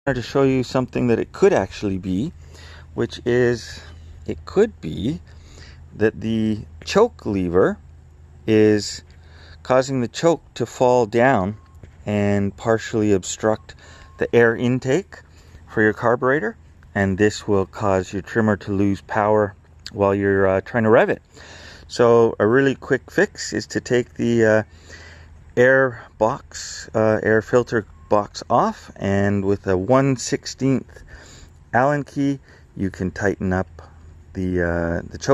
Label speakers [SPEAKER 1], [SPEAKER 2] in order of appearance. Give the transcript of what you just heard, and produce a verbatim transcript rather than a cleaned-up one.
[SPEAKER 1] To show you something that it could actually be, which is it could be that the choke lever is causing the choke to fall down and partially obstruct the air intake for your carburetor, and this will cause your trimmer to lose power while you're uh, trying to rev it. So a really quick fix is to take the uh, air box, uh, air filter box off, and with a one sixteenth Allen key you can tighten up the uh, the choke.